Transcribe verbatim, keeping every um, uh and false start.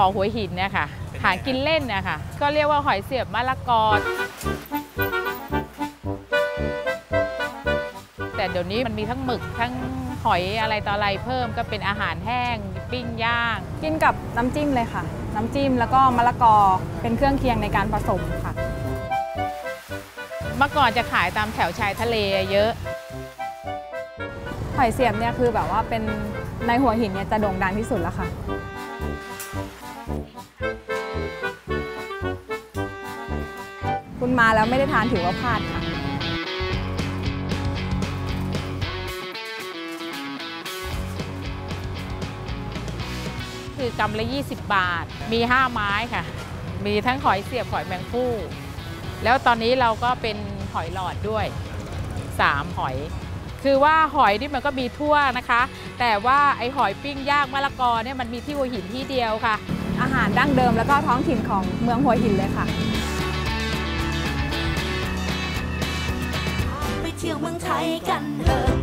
หัวหินเนี่ยค่ะหากินเล่นเนี่ยค่ะก็เรียกว่าหอยเสียบมะละกอแต่เดี๋ยวนี้มันมีทั้งหมึกทั้งหอยอะไรต่ออะไรเพิ่มก็เป็นอาหารแห้งปิ้งย่างกินกับน้ำจิ้มเลยค่ะน้ำจิ้มแล้วก็มะละกอเป็นเครื่องเคียงในการผสมค่ะเมื่อก่อนจะขายตามแถวชายทะเลเยอะหอยเสียบเนี่ยคือแบบว่าเป็นในหัวหินเนี่ยจะโด่งดังที่สุดแล้วค่ะคุณมาแล้วไม่ได้ทานถือว่าพลาดค่ะคือกำละยี่สิบบาทมีห้าไม้ค่ะมีทั้งหอยเสียบหอยแมงภู่แล้วตอนนี้เราก็เป็นหอยหลอดด้วยสามหอยคือว่าหอยนี่มันก็มีทั่วนะคะแต่ว่าไอหอยปิ้งย่างมะละกอเนี่ยมันมีที่หัวหินที่เดียวค่ะอาหารดั้งเดิมแล้วก็ท้องถิ่นของเมืองหัวหินเลยค่ะไปเที่ยวเมืองไทยกันเถอะ